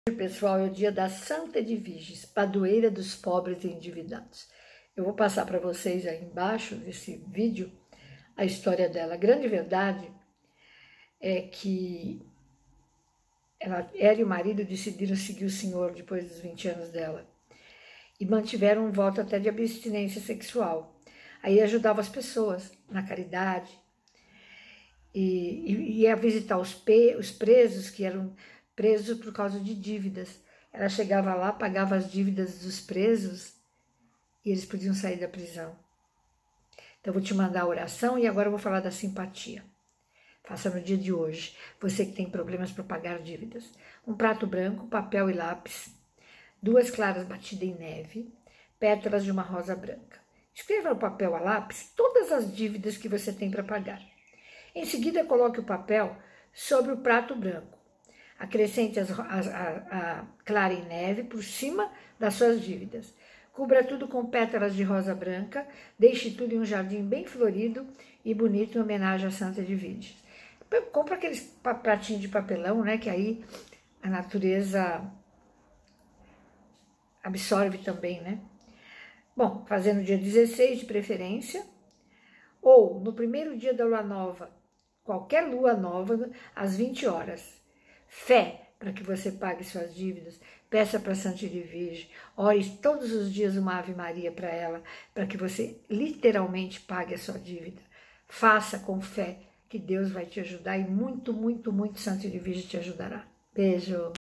Pessoal, é o dia da Santa Edviges, padroeira dos pobres e endividados. Eu vou passar para vocês aí embaixo desse vídeo a história dela. A grande verdade é que ela e o marido decidiram seguir o Senhor depois dos 20 anos dela e mantiveram um voto até de abstinência sexual. Aí ajudava as pessoas na caridade e ia visitar os presos que eram presos por causa de dívidas. Ela chegava lá, pagava as dívidas dos presos e eles podiam sair da prisão. Então, eu vou te mandar a oração e agora eu vou falar da simpatia. Faça no dia de hoje, você que tem problemas para pagar dívidas. Um prato branco, papel e lápis, 2 claras batidas em neve, pétalas de uma rosa branca. Escreva no papel a lápis todas as dívidas que você tem para pagar. Em seguida, coloque o papel sobre o prato branco. Acrescente a clara em neve por cima das suas dívidas. Cubra tudo com pétalas de rosa branca, deixe tudo em um jardim bem florido e bonito em homenagem à Santa Edviges. Compra aqueles pratinhos de papelão, né, que aí a natureza absorve também, né? Bom, fazer no dia 16 de preferência, ou no primeiro dia da lua nova, qualquer lua nova, às 20 horas. Fé para que você pague suas dívidas, peça para Santa Edviges, ore todos os dias uma Ave Maria para ela, para que você literalmente pague a sua dívida. Faça com fé que Deus vai te ajudar e muito, muito, muito Santa Edviges te ajudará. Beijo!